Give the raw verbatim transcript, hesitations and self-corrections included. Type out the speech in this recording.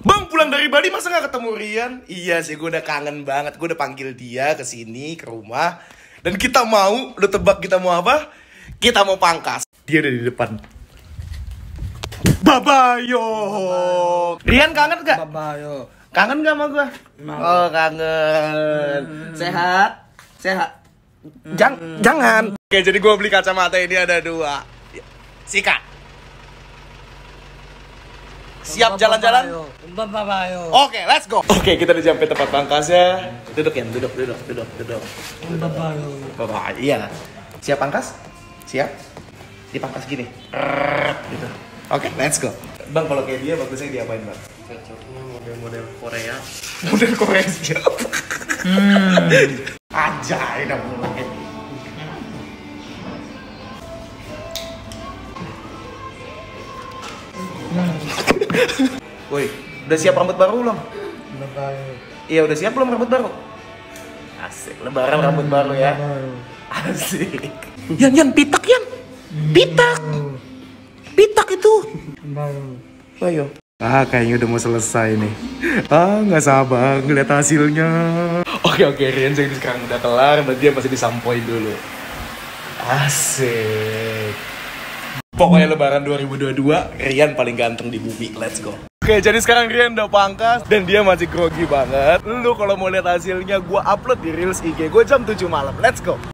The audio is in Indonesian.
Bang, pulang dari Bali masa gak ketemu Rian? Iya sih, gue udah kangen banget. Gue udah panggil dia ke sini, ke rumah. Dan kita mau, lu tebak kita mau apa? Kita mau pangkas. Dia udah di depan. Babayo. Rian kangen gak? Babayo. Kangen gak sama gue? Oh, kangen. Sehat? Sehat? Jang, jangan. Oke, jadi gue beli kacamata ini ada dua. Sikat. Siap jalan-jalan? Babayo. Oke, let's go. Oke, kita udah sampai tempat pangkasnya. Duduk ya, duduk, duduk, duduk, duduk. Babayo. Bapak, iya. Siap pangkas? Siap. Dipangkas gini. Gitu. Oke, let's go. Bang, kalau kayak dia bagusnya diapain, Bang? Cocoknya model-model Korea. Model Korea siap. Hmm. Anjay, dah mulai. Woi, udah siap rambut baru belum? Babayo. Iya, udah siap belum rambut baru? Asik, lebaran rambut baru ya. Asik. Yan, Yan, pitak Yan. Pitak. Pitak itu. Babayo. Ayo. Ah, kayaknya udah mau selesai nih. Ah, nggak sabar ngeliat hasilnya. Oke, oke, Rian jadi sekarang udah kelar, berarti dia masih disampoin dulu. Asik. Pokoknya lebaran dua ribu dua puluh dua, Rian paling ganteng di bumi. Let's go. Oke, jadi sekarang Rian udah pangkas dan dia masih grogi banget. Lu kalau mau lihat hasilnya, gua upload di Reels I G gue jam tujuh malam. Let's go.